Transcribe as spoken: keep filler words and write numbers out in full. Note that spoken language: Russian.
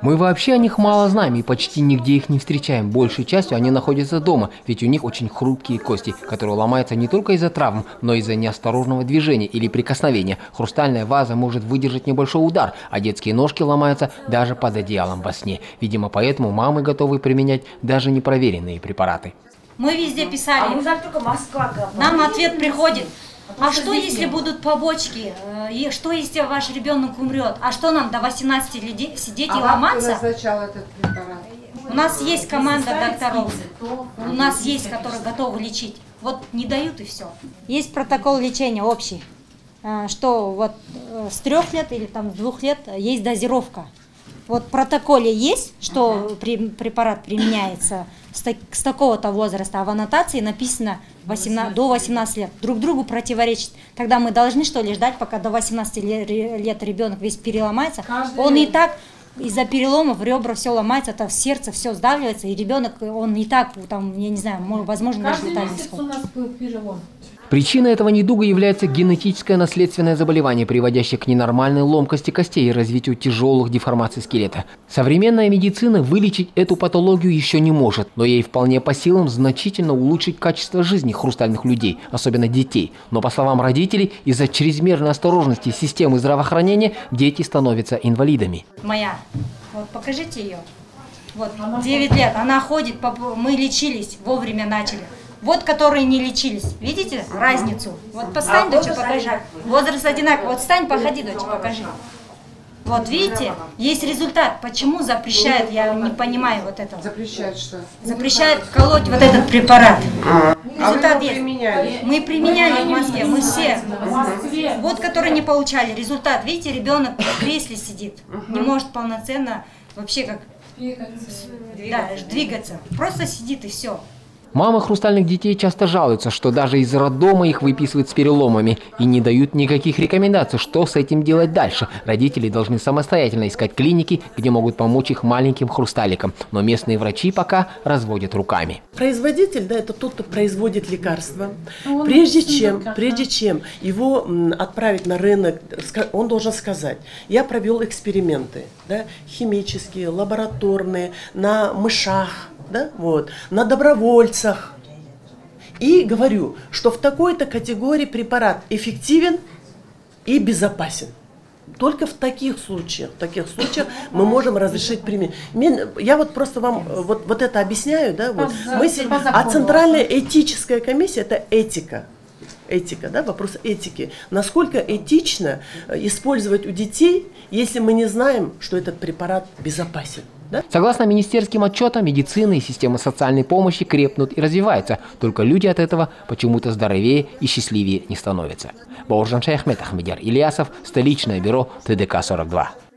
Мы вообще о них мало знаем и почти нигде их не встречаем. Большей частью они находятся дома, ведь у них очень хрупкие кости, которые ломаются не только из-за травм, но и из-за неосторожного движения или прикосновения. Хрустальная ваза может выдержать небольшой удар, а детские ножки ломаются даже под одеялом во сне. Видимо, поэтому мамы готовы применять даже непроверенные препараты. Мы везде писали, нам ответ приходит. А что, если будут побочки? И что, если ваш ребенок умрет? А что нам до восемнадцати лет сидеть и ломаться? У нас есть команда докторов, у нас есть, которые готовы лечить. Вот не дают и все. Есть протокол лечения общий, что вот с трех лет или там с двух лет есть дозировка. Вот в протоколе есть, что препарат применяется с, так, с такого-то возраста, а в аннотации написано восемнадцать, до восемнадцати лет. Друг другу противоречит. Тогда мы должны что ли ждать, пока до восемнадцати лет ребенок весь переломается. Он и так из-за переломов ребра все ломается, это в сердце все сдавливается, и ребенок, он и так, там, я не знаю, возможно, даже летальный исход. У нас был перелом. Причиной этого недуга является генетическое наследственное заболевание, приводящее к ненормальной ломкости костей и развитию тяжелых деформаций скелета. Современная медицина вылечить эту патологию еще не может, но ей вполне по силам значительно улучшить качество жизни хрустальных людей, особенно детей. Но, по словам родителей, из-за чрезмерной осторожности системы здравоохранения дети становятся инвалидами. Моя, вот покажите ее. Вот, девять лет, она ходит, мы лечились, вовремя начали. Вот, которые не лечились. Видите разницу? Вот постань, дочь, покажи. Возраст одинаковый. Вот встань, походи, дочь, покажи. Вот видите, есть результат. Почему запрещают, я не понимаю вот этого. Запрещают что? Запрещают колоть вот этот препарат. Результат а вы есть. Применяли? Мы применяли в Москве, мы все. Вот, которые не получали. Результат, видите, ребенок в кресле сидит. Не может полноценно вообще как да, двигаться. Просто сидит и все. Мамы хрустальных детей часто жалуются, что даже из роддома их выписывают с переломами и не дают никаких рекомендаций, что с этим делать дальше. Родители должны самостоятельно искать клиники, где могут помочь их маленьким хрусталикам, но местные врачи пока разводят руками. Производитель, да, это тот, кто производит лекарства. Прежде чем, прежде чем его отправить на рынок, он должен сказать: я провел эксперименты, да, химические, лабораторные, на мышах, да, вот, на добровольцах. И говорю, что в такой-то категории препарат эффективен и безопасен. Только в таких случаях, в таких случаях мы можем разрешить применение. Я вот просто вам вот, вот это объясняю, да, вот. Мы, а Центральная этическая комиссия – это этика. Этика, да, вопрос этики. Насколько этично использовать у детей, если мы не знаем, что этот препарат безопасен? Да? Согласно министерским отчетам, медицина и система социальной помощи крепнут и развиваются. Только люди от этого почему-то здоровее и счастливее не становятся. Бауыржан Шаяхметов, Ахмедияр Ильясов, столичное бюро тэ дэ ка сорок два.